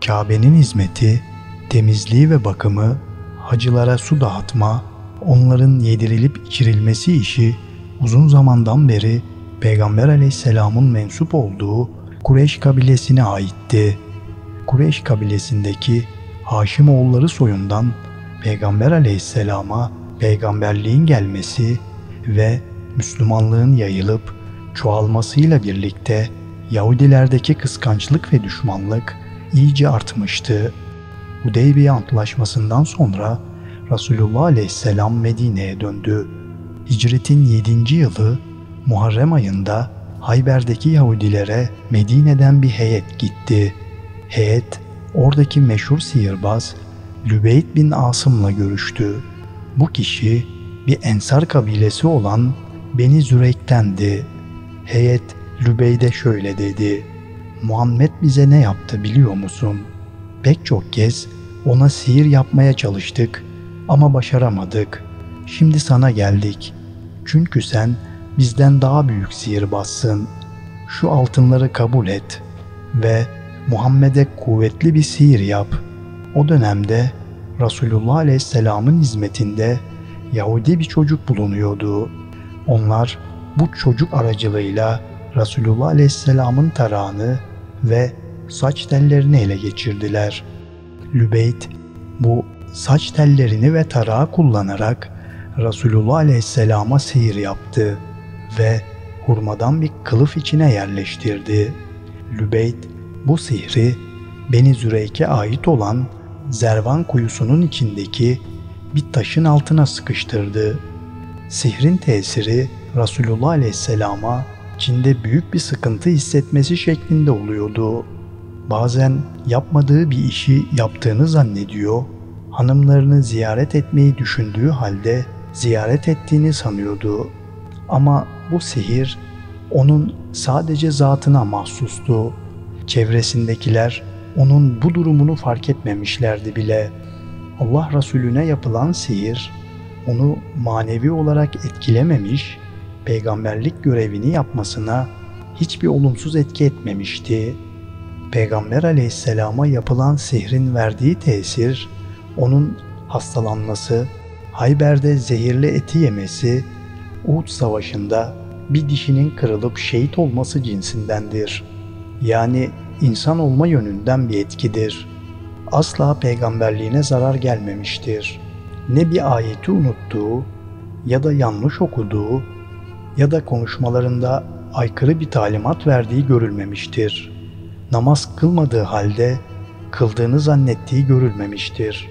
Kabe'nin hizmeti, temizliği ve bakımı, hacılara su dağıtma, onların yedirilip içirilmesi işi uzun zamandan beri Peygamber Aleyhisselam'ın mensup olduğu Kureyş kabilesine aitti. Kureyş kabilesindeki Haşimoğulları soyundan Peygamber Aleyhisselam'a peygamberliğin gelmesi ve Müslümanlığın yayılıp çoğalmasıyla birlikte Yahudilerdeki kıskançlık ve düşmanlık iyice artmıştı. Hudeybiye Antlaşması'ndan sonra Resulullah Aleyhisselam Medine'ye döndü. Hicretin 7. yılı Muharrem ayında Hayber'deki Yahudilere Medine'den bir heyet gitti. Heyet oradaki meşhur sihirbaz Lübeyt bin Asım'la görüştü. Bu kişi bir Ensar kabilesi olan Beni Züreyk'tendi. Heyet Lübeyd'e şöyle dedi: "Muhammed bize ne yaptı biliyor musun? Pek çok kez ona sihir yapmaya çalıştık ama başaramadık. Şimdi sana geldik. Çünkü sen bizden daha büyük sihirbazsın. Şu altınları kabul et ve Muhammed'e kuvvetli bir sihir yap." O dönemde Resulullah Aleyhisselam'ın hizmetinde Yahudi bir çocuk bulunuyordu. Onlar bu çocuk aracılığıyla Resulullah Aleyhisselam'ın tarağını ve saç tellerini ele geçirdiler. Lübeyt bu saç tellerini ve tarağı kullanarak Resulullah Aleyhisselam'a sihir yaptı ve hurmadan bir kılıf içine yerleştirdi. Lübeyt bu sihri Beni Züreyk'e ait olan Zervan kuyusunun içindeki bir taşın altına sıkıştırdı. Sihrin tesiri Resulullah Aleyhisselam'a içinde büyük bir sıkıntı hissetmesi şeklinde oluyordu. Bazen yapmadığı bir işi yaptığını zannediyor, hanımlarını ziyaret etmeyi düşündüğü halde ziyaret ettiğini sanıyordu. Ama bu sihir onun sadece zatına mahsustu. Çevresindekiler onun bu durumunu fark etmemişlerdi bile. Allah Resulüne yapılan sihir onu manevi olarak etkilememiş, peygamberlik görevini yapmasına hiçbir olumsuz etki etmemişti. Peygamber Aleyhisselam'a yapılan sihrin verdiği tesir, onun hastalanması, Hayber'de zehirli eti yemesi, Uhud Savaşı'nda bir dişinin kırılıp şehit olması cinsindendir. Yani insan olma yönünden bir etkidir. Asla peygamberliğine zarar gelmemiştir. Ne bir ayeti unuttuğu ya da yanlış okuduğu ya da konuşmalarında aykırı bir talimat verdiği görülmemiştir. Namaz kılmadığı halde kıldığını zannettiği görülmemiştir.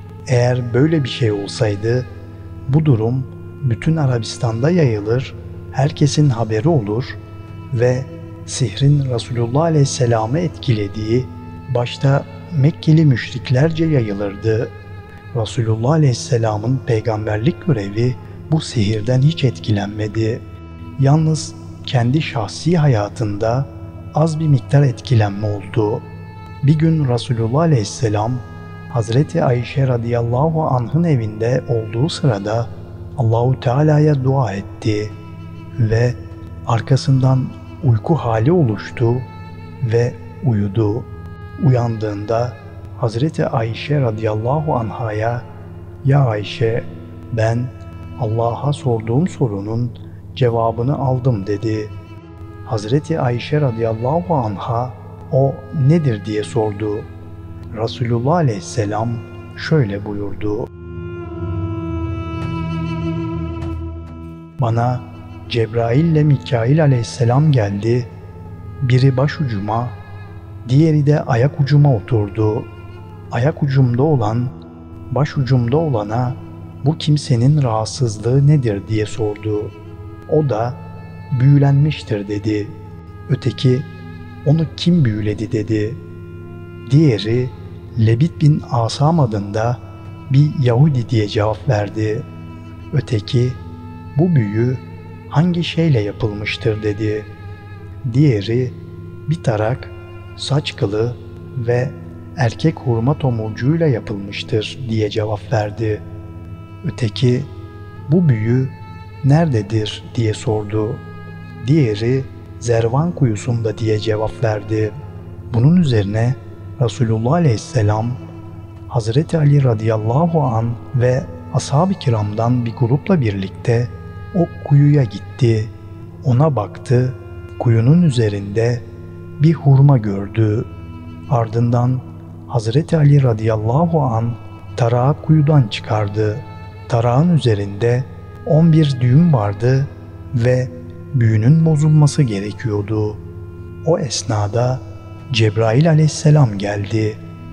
Eğer böyle bir şey olsaydı bu durum bütün Arabistan'da yayılır, herkesin haberi olur ve sihrin Resulullah Aleyhisselam'ı etkilediği başta Mekkeli müşriklerce yayılırdı. Resulullah Aleyhisselam'ın peygamberlik görevi bu sihirden hiç etkilenmedi. Yalnız kendi şahsi hayatında az bir miktar etkilenme oldu. Bir gün Resulullah Aleyhisselam Hazreti Ayşe radıyallahu anh'ın evinde olduğu sırada Allahu Teala'ya dua etti ve arkasından uyku hali oluştu ve uyudu. Uyandığında Hazreti Ayşe radıyallahu anhaya "Ya Ayşe, ben Allah'a sorduğum sorunun cevabını aldım" dedi. Hazreti Ayşe radıyallahu anha o nedir diye sordu. Resulullah Aleyhisselam şöyle buyurdu: "Bana Cebrail ile Mikail Aleyhisselam geldi. Biri başucuma, diğeri de ayak ucuma oturdu. Ayak ucumda olan, başucumda olana bu kimsenin rahatsızlığı nedir diye sordu. O da büyülenmiştir dedi. Öteki onu kim büyüledi dedi. Diğeri Lebit bin Asam adında bir Yahudi diye cevap verdi. Öteki bu büyü hangi şeyle yapılmıştır dedi. Diğeri bir tarak, saç kılı ve erkek hurma tomurcuğuyla yapılmıştır diye cevap verdi. Öteki bu büyü nerededir diye sordu. Diğeri Zervan kuyusunda diye cevap verdi. Bunun üzerine Resulullah Aleyhisselam, Hazreti Ali radıyallahu an ve ashab-ı kiramdan bir grupla birlikte o kuyuya gitti. Ona baktı, kuyunun üzerinde bir hurma gördü. Ardından Hazreti Ali radıyallahu an tarağı kuyudan çıkardı. Tarağın üzerinde 11 düğüm vardı ve büyünün bozulması gerekiyordu. O esnada Cebrail aleyhisselam geldi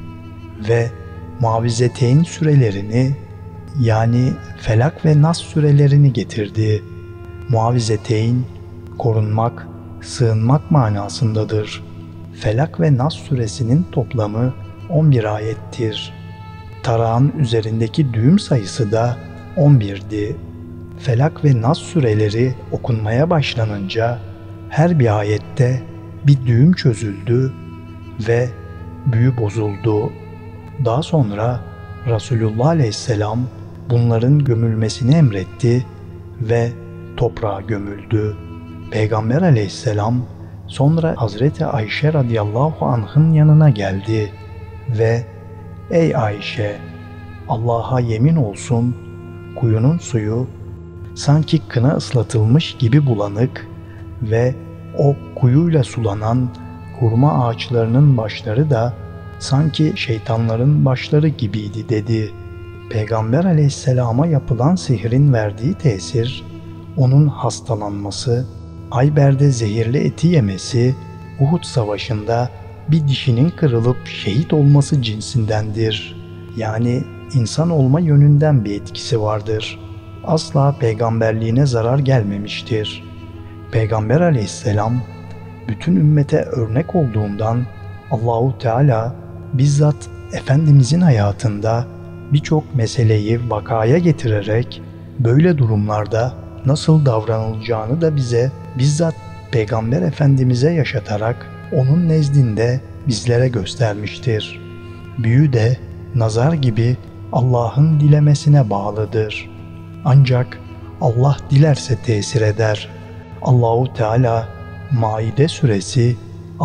ve Muavvizeteyn sürelerini, yani Felak ve Nas sürelerini getirdi. Muavvizeteyn, korunmak, sığınmak manasındadır. Felak ve Nas suresinin toplamı 11 ayettir. Tarağın üzerindeki düğüm sayısı da 11'di. Felak ve Nas sureleri okunmaya başlanınca her bir ayette bir düğüm çözüldü ve büyü bozuldu. Daha sonra Resulullah Aleyhisselam bunların gömülmesini emretti ve toprağa gömüldü. Peygamber Aleyhisselam sonra Hazreti Ayşe radıyallahu anh'ın yanına geldi ve "Ey Ayşe, Allah'a yemin olsun, kuyunun suyu sanki kına ıslatılmış gibi bulanık ve o kuyuyla sulanan hurma ağaçlarının başları da sanki şeytanların başları gibiydi" dedi. Peygamber aleyhisselama yapılan sihrin verdiği tesir, onun hastalanması, Ayber'de zehirli eti yemesi, Uhud savaşında bir dişinin kırılıp şehit olması cinsindendir. Yani insan olma yönünden bir etkisi vardır. Asla peygamberliğine zarar gelmemiştir. Peygamber aleyhisselam bütün ümmete örnek olduğundan Allahu Teala bizzat Efendimizin hayatında birçok meseleyi vakaya getirerek böyle durumlarda nasıl davranılacağını da bize bizzat Peygamber Efendimiz'e yaşatarak onun nezdinde bizlere göstermiştir. Büyü de nazar gibi Allah'ın dilemesine bağlıdır. Ancak Allah dilerse tesir eder. Allahu Teala Maide suresi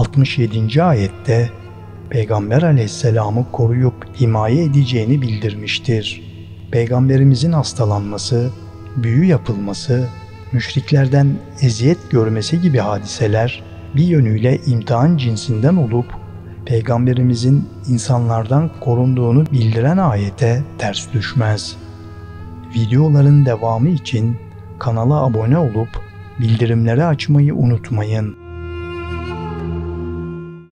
67. ayette Peygamber aleyhisselamı koruyup himaye edeceğini bildirmiştir. Peygamberimizin hastalanması, büyü yapılması, müşriklerden eziyet görmesi gibi hadiseler bir yönüyle imtihan cinsinden olup Peygamberimizin insanlardan korunduğunu bildiren ayete ters düşmez. Videoların devamı için kanala abone olup bildirimleri açmayı unutmayın.